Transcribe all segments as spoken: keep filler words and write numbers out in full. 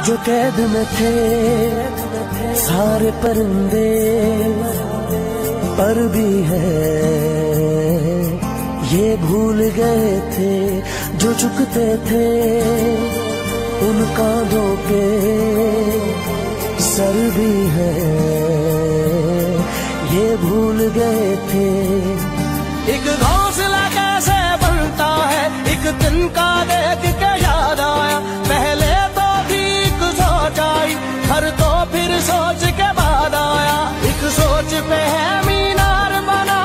जो कैद में थे सारे परिंदे, पर भी है ये भूल गए थे जो झुकते थे उन कांधों के सर भी है ये भूल गए थे। एक घोंसला कैसे बनता है एक दिन का देख के याद आया, पहले तो ठीक सोच आई हर तो फिर सोच के बाद आया। एक सोच पे है मीनार बना,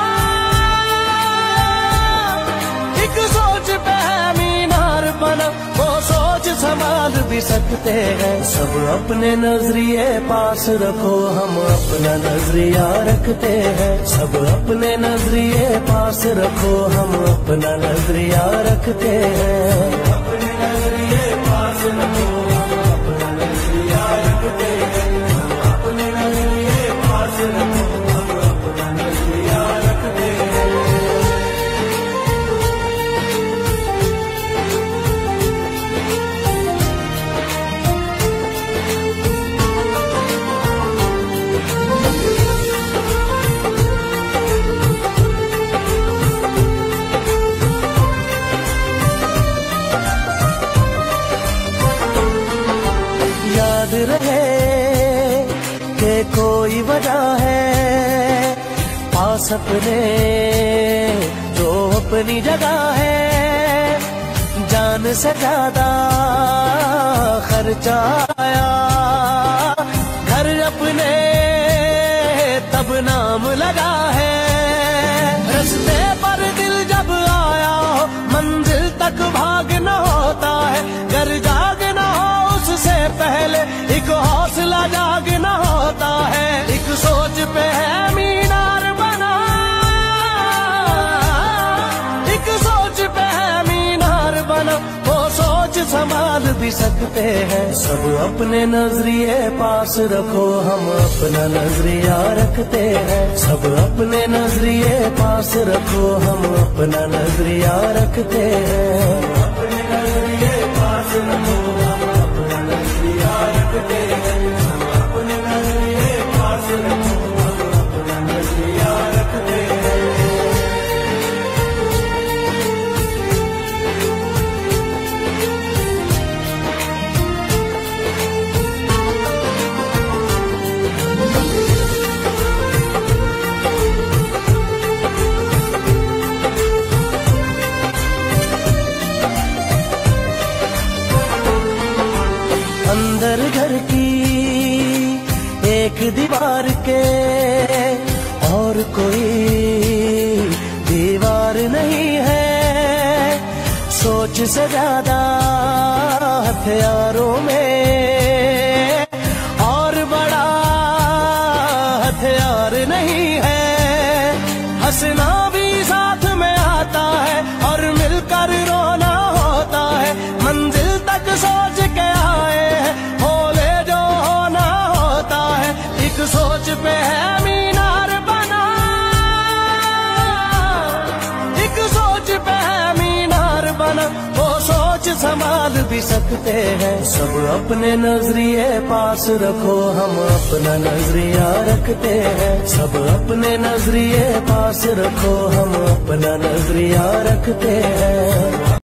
एक सोच पे है मीनार बना, वो सोच संभाल भी सकते हैं। सब अपने नजरिए पास रखो हम अपना नजरिया रखते हैं, सब अपने नजरिए पास रखो हम अपना नजरिया रखते हैं। अपने नजरिए पास रखो हम अपना नजरिया रखते हैं, अपने नजरिए पास रखो हम अपना नजरिया रखते हैं। याद रहे कि कोई वजह है पास अपने जो अपनी जगह है, जान से ज्यादा खर्चा आया घर अपने तब नाम लगा है। रस्ते पर दिल जब आया हो मंजिल तक भागना होता है, घर जागना हो उससे पहले एक हौसला जागना होता है। एक सोच पे है मीनार बना, एक सोच पे है मीनार बना, वो सोच संभाल भी सकते हैं। सब अपने नजरिए पास रखो हम अपना नजरिया रखते हैं, सब अपने नजरिए पास रखो हम अपना नजरिया रखते हैं। अपने नजरिए पास रखो हम अपना नजरिया रखते हैं, अपने नजरिए पास रखो हम अपना नजरिया रखते हैं। अंदर घर की एक दीवार के और कोई दीवार नहीं है, सोच से ज्यादा हथियारों में और बड़ा हथियार नहीं है। हंसना भी साथ में आता है और मिलकर रोना होता है, मंजिल तक सोच के आए हैं भोले जो होना होता है। एक सोच पे है मीनार बना, एक सोच पे है मीनार बना, वो सोच संभाल भी सकते हैं। सब अपने नजरिए पास रखो हम अपना नजरिया रखते हैं, सब अपने नजरिए पास रखो हम अपना नजरिया रखते हैं।